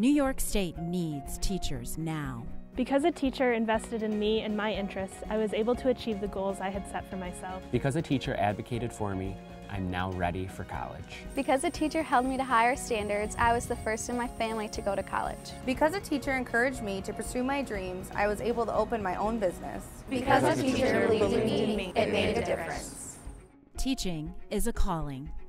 New York State needs teachers now. Because a teacher invested in me and my interests, I was able to achieve the goals I had set for myself. Because a teacher advocated for me, I'm now ready for college. Because a teacher held me to higher standards, I was the first in my family to go to college. Because a teacher encouraged me to pursue my dreams, I was able to open my own business. Because a teacher believed in me, it made a difference. Teaching is a calling.